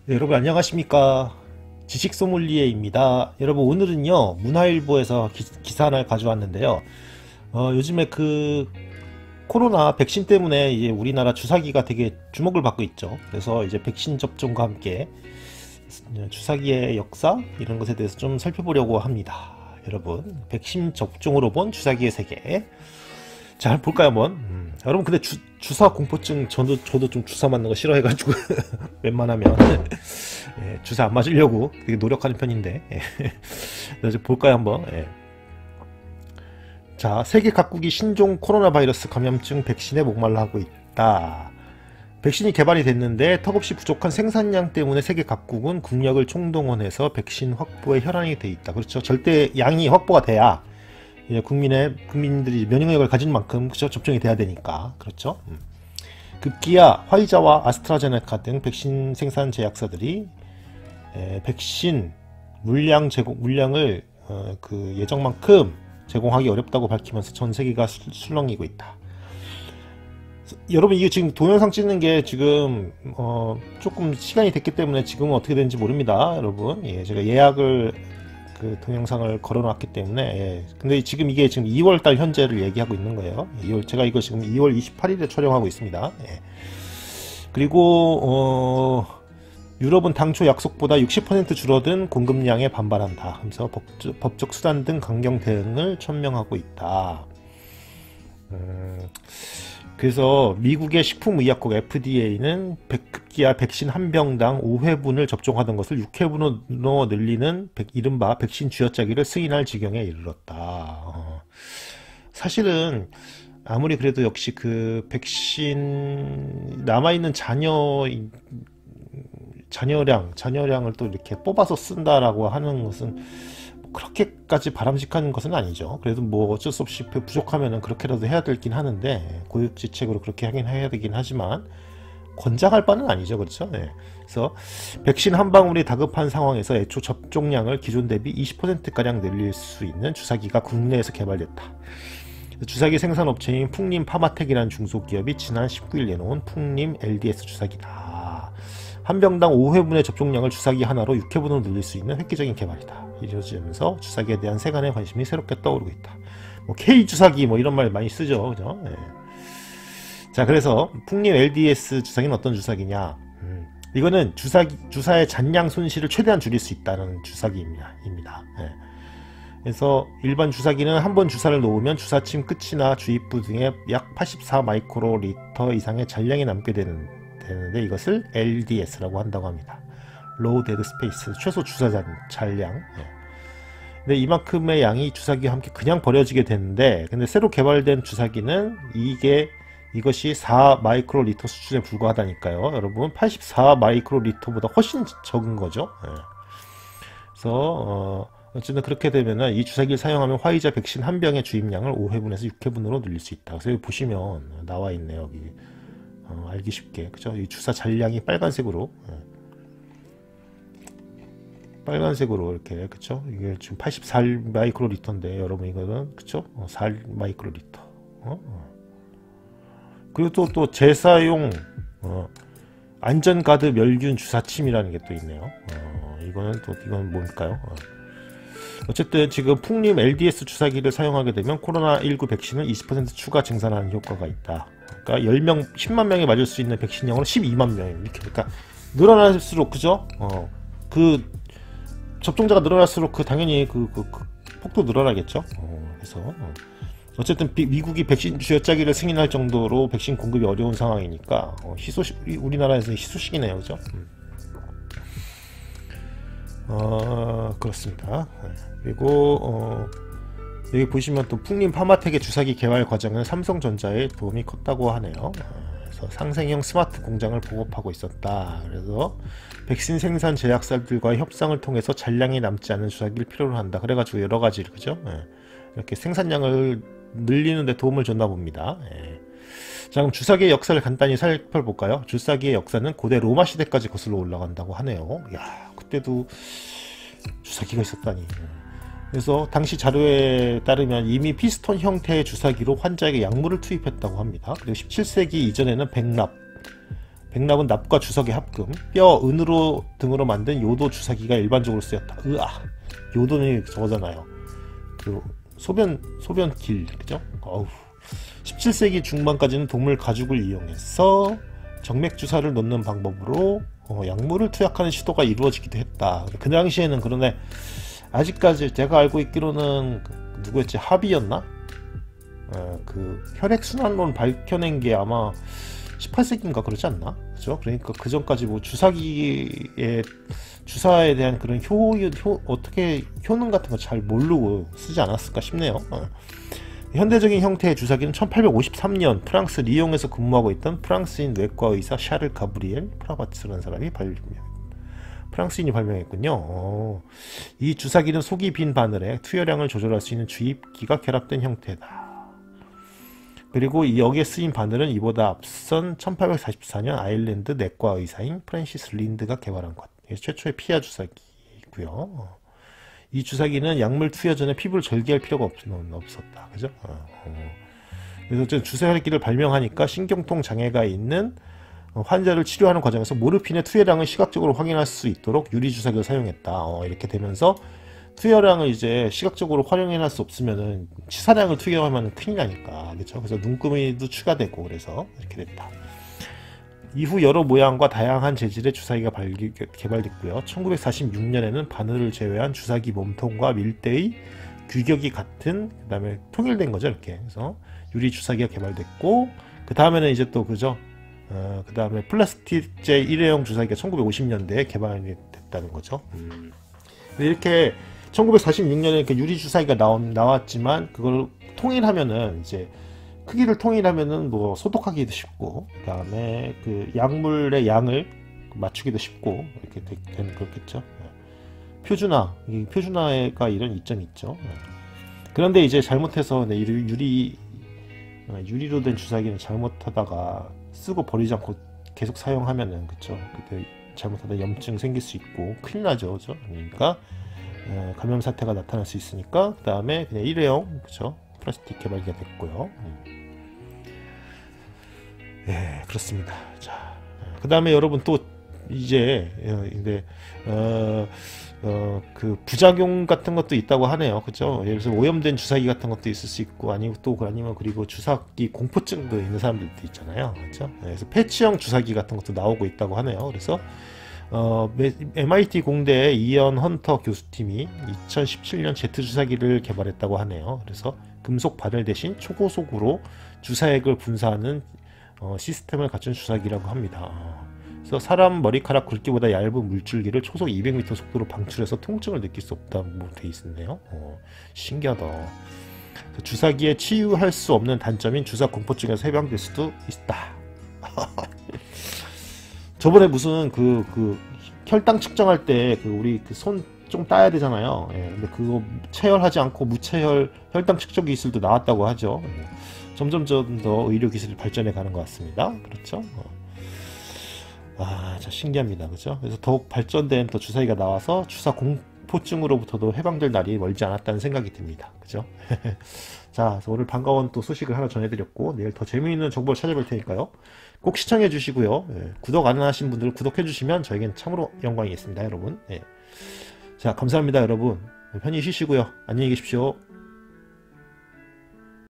네, 여러분 안녕하십니까. 지식소믈리에입니다. 여러분 오늘은요 문화일보에서 기사 하나를 가져왔는데요. 요즘에 그 코로나 백신 때문에 이제 우리나라 주사기가 되게 주목을 받고 있죠. 그래서 이제 백신 접종과 함께 주사기의 역사 이런 것에 대해서 좀 살펴보려고 합니다. 여러분 백신 접종으로 본 주사기의 세계. 자, 한번 볼까요, 한번? 여러분, 근데 주사 공포증, 저도 좀 주사 맞는 거 싫어해가지고, 웬만하면, 예, 주사 안 맞으려고 되게 노력하는 편인데, 예. 그래서 볼까요, 한번? 예. 자, 세계 각국이 신종 코로나 바이러스 감염증 백신에 목말라 하고 있다. 백신이 개발이 됐는데 턱없이 부족한 생산량 때문에 세계 각국은 국력을 총동원해서 백신 확보에 혈안이 돼 있다. 그렇죠. 절대 양이 확보가 돼야 국민들이 면역력을 가진 만큼 그쵸? 접종이 돼야 되니까 그렇죠. 급기야 화이자와 아스트라제네카 등 백신 생산 제약사들이 백신 물량을 그 예정만큼 제공하기 어렵다고 밝히면서 전 세계가 술렁이고 있다. 여러분 이게 지금 동영상 찍는 게 지금 조금 시간이 됐기 때문에 지금은 어떻게 되는지 모릅니다. 여러분 예, 제가 예약을 그 동영상을 걸어놨기 때문에 예. 근데 지금 이게 지금 2월달 현재를 얘기하고 있는 거예요. 제가 이거 지금 2월 28일에 촬영하고 있습니다. 예. 그리고 유럽은 당초 약속보다 60% 줄어든 공급량에 반발한다 하면서 법적 수단 등 강경 대응을 천명하고 있다. 그래서 미국의 식품의약국 FDA는 급기야 백신 한 병당 5회분을 접종하던 것을 6회분으로 늘리는 이른바 백신 쥐어짜기를 승인할 지경에 이르렀다. 사실은 아무리 그래도 역시 그 백신 남아있는 잔여량을 또 이렇게 뽑아서 쓴다라고 하는 것은 그렇게까지 바람직한 것은 아니죠. 그래도 뭐 어쩔 수 없이 부족하면은 그렇게라도 해야 되긴 하는데 고육지책으로 그렇게 하긴 해야 되긴 하지만 권장할 바는 아니죠. 그렇죠. 네. 그래서 백신 한 방울이 다급한 상황에서 애초 접종량을 기존 대비 20%가량 늘릴 수 있는 주사기가 국내에서 개발됐다. 주사기 생산업체인 풍림 파마텍이라는 중소기업이 지난 19일 내놓은 풍림 LDS 주사기다. 한 병당 5회분의 접종량을 주사기 하나로 6회분으로 늘릴 수 있는 획기적인 개발이다. 이루어지면서 주사기에 대한 세간의 관심이 새롭게 떠오르고 있다. 뭐 K 주사기 뭐 이런 말 많이 쓰죠, 그죠? 네. 자, 그래서 풍림 LDS 주사기는 어떤 주사기냐? 이거는 주사의 잔량 손실을 최대한 줄일 수 있다는 주사기입니다. 네. 그래서 일반 주사기는 한 번 주사를 놓으면 주사침 끝이나 주입부 등에 약 84 마이크로리터 이상의 잔량이 남게 되는데 이것을 LDS라고 한다고 합니다. 로우 데드 스페이스, 최소 주사 잔량. 근데 이만큼의 양이 주사기와 함께 그냥 버려지게 되는데, 근데 새로 개발된 주사기는 이것이 4 마이크로리터 수준에 불과하다니까요. 여러분 84 마이크로리터보다 훨씬 적은 거죠. 그래서 어쨌든 그렇게 되면은 이 주사기를 사용하면 화이자 백신 한 병의 주입량을 5회분에서 6회분으로 늘릴 수 있다. 그래서 여기 보시면 나와 있네요. 여기 알기 쉽게, 그죠? 이 주사 잔량이 빨간색으로. 빨간색으로 이렇게, 그쵸? 이게 지금 84 마이크로리터인데 여러분 이거는, 그쵸? 4 마이크로리터. 그리고 또 재사용 안전가드 멸균 주사침이라는 게 또 있네요. 이건 뭘까요? 어쨌든 지금 풍림 LDS 주사기를 사용하게 되면 코로나19 백신을 20% 추가 증산하는 효과가 있다. 그러니까 10명, 10만 명이 맞을 수 있는 백신량으로 12만 명 이렇게. 그러니까 늘어날수록, 그죠? 그 접종자가 늘어날수록 당연히 그 폭도 늘어나겠죠. 그래서 어쨌든 미국이 백신 쥐어짜기를 승인할 정도로 백신 공급이 어려운 상황이니까 우리나라에서는 희소식이네요, 그죠? 그렇습니다. 그리고 여기 보시면 또 풍림 파마텍의 주사기 개발 과정은 삼성전자의 도움이 컸다고 하네요. 그래서 상생형 스마트 공장을 보급하고 있었다. 그래서 백신 생산 제약사들과의 협상을 통해서 잔량이 남지 않은 주사기를 필요로 한다. 그래가지고 여러 가지, 그죠? 이렇게 생산량을 늘리는 데 도움을 줬나 봅니다. 자, 그럼 주사기의 역사를 간단히 살펴볼까요? 주사기의 역사는 고대 로마 시대까지 거슬러 올라간다고 하네요. 야, 그때도 주사기가 있었다니. 그래서 당시 자료에 따르면 이미 피스톤 형태의 주사기로 환자에게 약물을 투입했다고 합니다. 그리고 17세기 이전에는 백납은 납과 주석의 합금, 뼈, 은으로 등으로 만든 요도 주사기가 일반적으로 쓰였다. 요도는 저거잖아요. 그 소변길, 그죠? 17세기 중반까지는 동물 가죽을 이용해서 정맥 주사를 놓는 방법으로 약물을 투약하는 시도가 이루어지기도 했다. 그 당시에는 그런데 아직까지 제가 알고 있기로는 누구였지? 합의였나? 그 혈액순환론 밝혀낸 게 아마 18세기인가 그러지 않나? 그죠? 그러니까 그 전까지 뭐 주사에 대한 그런 어떻게 효능 같은 거 잘 모르고 쓰지 않았을까 싶네요. 현대적인 형태의 주사기는 1853년 프랑스 리옹에서 근무하고 있던 프랑스인 외과 의사 샤를 가브리엘 프라바츠라는 사람이 프랑스인이 발명했군요. 이 주사기는 속이 빈 바늘에 투여량을 조절할 수 있는 주입기가 결합된 형태다. 그리고 여기에 쓰인 바늘은 이보다 앞선 1844년 아일랜드 내과 의사인 프랜시스 린드가 개발한 것. 최초의 피하 주사기이고요. 이 주사기는 약물 투여 전에 피부를 절개할 필요가 없었다. 그죠? 그래서 주사기를 발명하니까 신경통 장애가 있는 환자를 치료하는 과정에서 모르핀의 투여량을 시각적으로 확인할 수 있도록 유리 주사기를 사용했다. 이렇게 되면서 투여량을 이제 시각적으로 활용할 수 없으면은 치사량을 투여하면 큰일 나니까, 그렇죠? 그래서 눈금이도 추가되고 그래서 이렇게 됐다. 이후 여러 모양과 다양한 재질의 주사기가 개발됐고요. 1946년에는 바늘을 제외한 주사기 몸통과 밀대의 규격이 같은, 그 다음에 통일된 거죠, 이렇게. 그래서 유리 주사기가 개발됐고, 그 다음에는 이제 또 그죠. 그 다음에 플라스틱제 일회용 주사기가 1950년대에 개발이 됐다는 거죠. 이렇게 1946년에 이렇게 유리 주사기가 나왔지만 그걸 통일하면은 이제 크기를 통일하면은 뭐 소독하기도 쉽고, 그 다음에 그 약물의 양을 맞추기도 쉽고 이렇게 되는 그렇겠죠. 이 표준화가 이런 이점이 있죠. 그런데 이제 잘못해서 유리로 된 주사기는 잘못하다가 쓰고 버리지 않고 계속 사용하면은, 그쵸, 그때 잘못하다 염증 생길 수 있고 큰일 나죠, 그죠? 그러니까 감염 사태가 나타날 수 있으니까 그 다음에 그냥 일회용, 그쵸, 플라스틱 개발기가 됐고요. 예, 그렇습니다. 자, 그 다음에 여러분 또 이제 근데 그 부작용 같은 것도 있다고 하네요. 그죠? 예를 들어서 오염된 주사기 같은 것도 있을 수 있고, 아니면 그리고 주사기 공포증도 있는 사람들도 있잖아요. 그죠? 그래서 패치형 주사기 같은 것도 나오고 있다고 하네요. 그래서 MIT 공대의 이언 헌터 교수팀이 2017년 제트 주사기를 개발했다고 하네요. 그래서 금속 바늘 대신 초고속으로 주사액을 분사하는 시스템을 갖춘 주사기라고 합니다. 그래서 사람 머리카락 굵기보다 얇은 물줄기를 초속 200m 속도로 방출해서 통증을 느낄 수 없다고 돼 있었네요. 신기하다. 주사기에 치유할 수 없는 단점인 주사 공포증에서 해방될 수도 있다. 저번에 무슨 그 혈당 측정할 때 우리 손 좀 따야 되잖아요. 근데 그거 체열하지 않고 무체열 혈당 측정 기술도 나왔다고 하죠. 점점 더 의료 기술이 발전해 가는 것 같습니다. 그렇죠? 자, 신기합니다. 그죠? 그래서 더욱 발전된 또 주사기가 나와서 주사 공포증으로부터도 해방될 날이 멀지 않았다는 생각이 듭니다. 그죠? 자, 오늘 반가운 또 소식을 하나 전해드렸고, 내일 더 재미있는 정보를 찾아볼 테니까요. 꼭 시청해 주시고요. 구독 안 하신 분들 구독해 주시면 저에겐 참으로 영광이겠습니다, 여러분. 자, 감사합니다, 여러분. 편히 쉬시고요. 안녕히 계십시오.